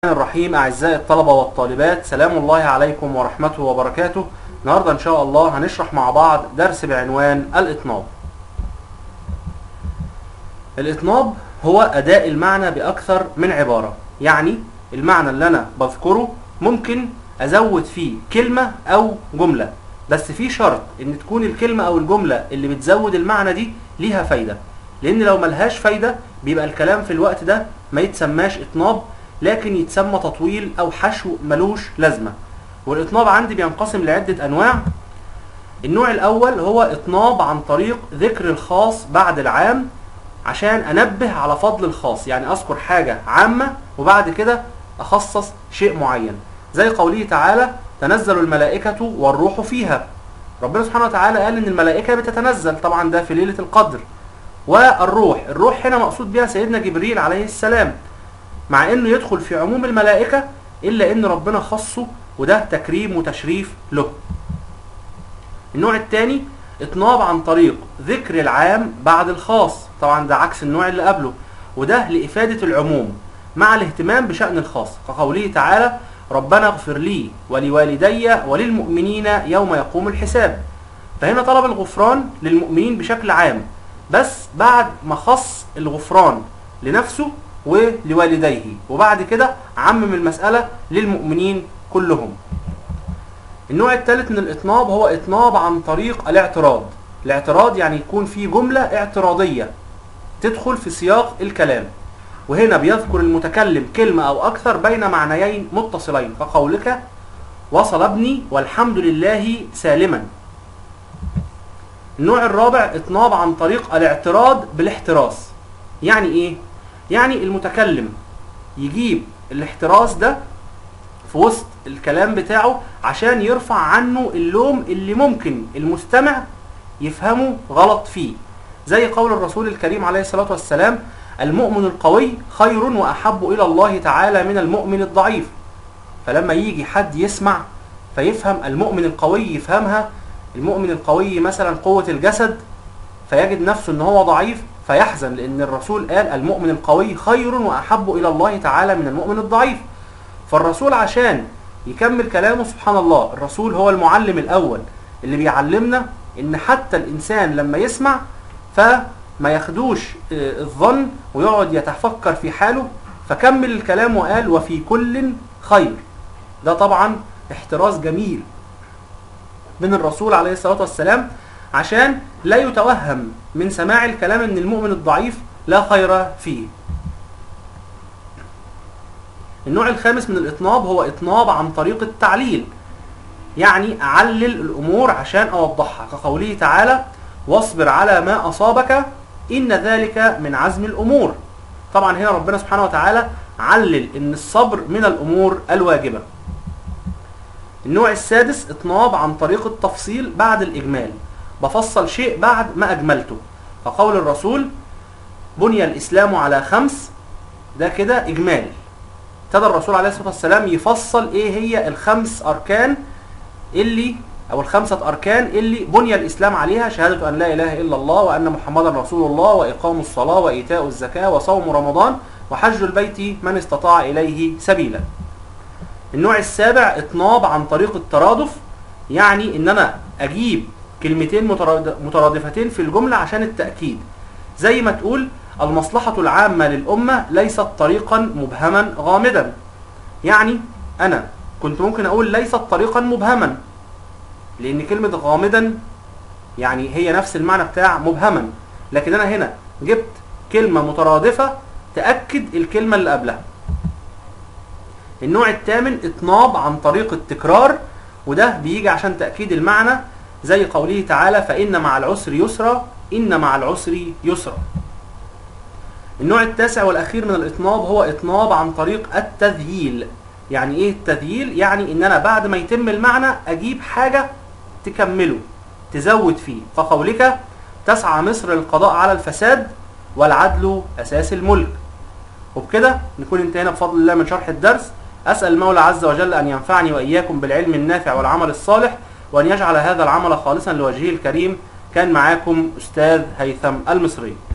الرحيم. أعزائي الطلبة والطالبات، سلام الله عليكم ورحمته وبركاته. النهاردة إن شاء الله هنشرح مع بعض درس بعنوان الإطناب. الإطناب هو أداء المعنى بأكثر من عبارة، يعني المعنى اللي أنا بذكره ممكن أزود فيه كلمة أو جملة، بس في شرط إن تكون الكلمة أو الجملة اللي بتزود المعنى دي ليها فايدة، لأن لو ملهاش فايدة بيبقى الكلام في الوقت ده ما يتسماش إطناب، لكن يتسمى تطويل أو حشو ملوش لازمة. والإطناب عندي بينقسم لعدة أنواع. النوع الأول هو إطناب عن طريق ذكر الخاص بعد العام عشان أنبه على فضل الخاص، يعني أذكر حاجة عامة وبعد كده أخصص شيء معين، زي قوله تعالى: تنزل الملائكة والروح فيها. ربنا سبحانه وتعالى قال إن الملائكة بتتنزل، طبعا ده في ليلة القدر. والروح هنا مقصود بها سيدنا جبريل عليه السلام، مع انه يدخل في عموم الملائكة الا ان ربنا خصه، وده تكريم وتشريف له. النوع الثاني اطناب عن طريق ذكر العام بعد الخاص، طبعا ده عكس النوع اللي قبله، وده لإفادة العموم مع الاهتمام بشأن الخاص، كقوله تعالى: ربنا اغفر لي ولوالدي وللمؤمنين يوم يقوم الحساب. فهنا طلب الغفران للمؤمنين بشكل عام، بس بعد ما خص الغفران لنفسه ولوالديه، وبعد كده عمم المسألة للمؤمنين كلهم. النوع الثالث من الإطناب هو إطناب عن طريق الاعتراض. الاعتراض يعني يكون في جملة اعتراضية تدخل في سياق الكلام، وهنا بيذكر المتكلم كلمة أو أكثر بين معنيين متصلين، كقولك: وصل ابني والحمد لله سالما. النوع الرابع إطناب عن طريق الاعتراض بالاحتراس. يعني إيه؟ يعني المتكلم يجيب الاحتراس ده في وسط الكلام بتاعه عشان يرفع عنه اللوم اللي ممكن المستمع يفهمه غلط فيه، زي قول الرسول الكريم عليه الصلاة والسلام: المؤمن القوي خير وأحب إلى الله تعالى من المؤمن الضعيف. فلما يجي حد يسمع فيفهم المؤمن القوي، يفهمها المؤمن القوي مثلا قوة الجسد، فيجد نفسه ان هو ضعيف فيحزن، لأن الرسول قال: المؤمن القوي خير وأحب إلى الله تعالى من المؤمن الضعيف. فالرسول عشان يكمل كلامه، سبحان الله، الرسول هو المعلم الأول اللي بيعلمنا إن حتى الإنسان لما يسمع فما ياخدوش الظن ويقعد يتفكر في حاله، فكمل الكلام وقال: وفي كل خير. ده طبعا احتراز جميل من الرسول عليه الصلاة والسلام، عشان لا يتوهم من سماع الكلام ان المؤمن الضعيف لا خير فيه. النوع الخامس من الإطناب هو إطناب عن طريق التعليل، يعني أعلل الأمور عشان أوضحها، كقوله تعالى: واصبر على ما أصابك إن ذلك من عزم الأمور. طبعا هنا ربنا سبحانه وتعالى علل إن الصبر من الأمور الواجبة. النوع السادس إطناب عن طريق التفصيل بعد الإجمال، بفصل شيء بعد ما أجملته، فقول الرسول: بني الإسلام على 5، ده كده إجمال. ابتدى الرسول عليه الصلاة والسلام يفصل إيه هي الخمس أركان اللي أو الخمسة أركان اللي بني الإسلام عليها: شهادة أن لا إله إلا الله وأن محمدا رسول الله، وإقام الصلاة، وإيتاء الزكاة، وصوم رمضان، وحج البيت من استطاع إليه سبيلا. النوع السابع إطناب عن طريق الترادف، يعني إن أنا أجيب كلمتين مترادفتين في الجملة عشان التأكيد، زي ما تقول: المصلحة العامة للأمة ليست طريقا مبهما غامضا. يعني أنا كنت ممكن أقول ليست طريقا مبهما، لأن كلمة غامضا يعني هي نفس المعنى بتاع مبهما، لكن أنا هنا جبت كلمة مترادفة تأكد الكلمة اللي قبلها. النوع الثامن إطناب عن طريق التكرار، وده بيجي عشان تأكيد المعنى، زي قوله تعالى: فإن مع العسر يسرا، إن مع العسر يسرا. النوع التاسع والأخير من الإطناب هو إطناب عن طريق التذييل. يعني إيه التذييل؟ يعني إن أنا بعد ما يتم المعنى أجيب حاجة تكمله، تزود فيه، فقولك: تسعى مصر للقضاء على الفساد والعدل أساس الملك. وبكده نكون انتهينا بفضل الله من شرح الدرس. أسأل المولى عز وجل أن ينفعني وإياكم بالعلم النافع والعمل الصالح، وأن يجعل هذا العمل خالصا لوجهه الكريم. كان معاكم أستاذ هيثم المصري.